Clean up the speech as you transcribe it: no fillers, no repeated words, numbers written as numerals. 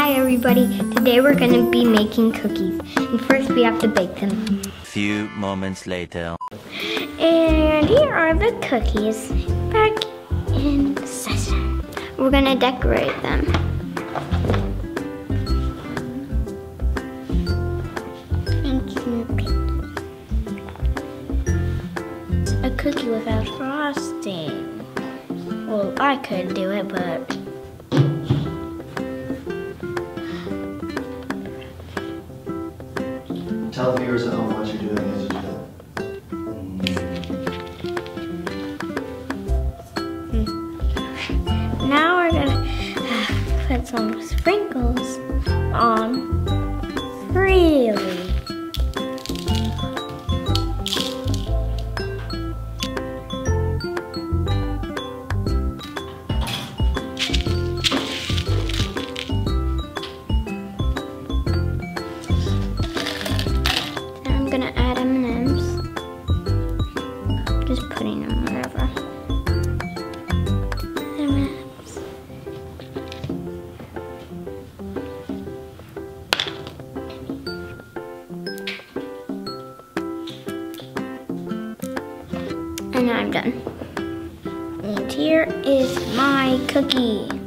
Hi everybody, today we're going to be making cookies. And first we have to bake them. Few moments later. And here are the cookies back in the session. We're going to decorate them. Thank you. A cookie without frosting. Well, I could do it, but tell the viewers at home what you're doing as you do that. Now we're gonna put some sprinkles on freely. I'm gonna add M&Ms. Just putting them wherever. M&Ms. And now I'm done. And here is my cookie.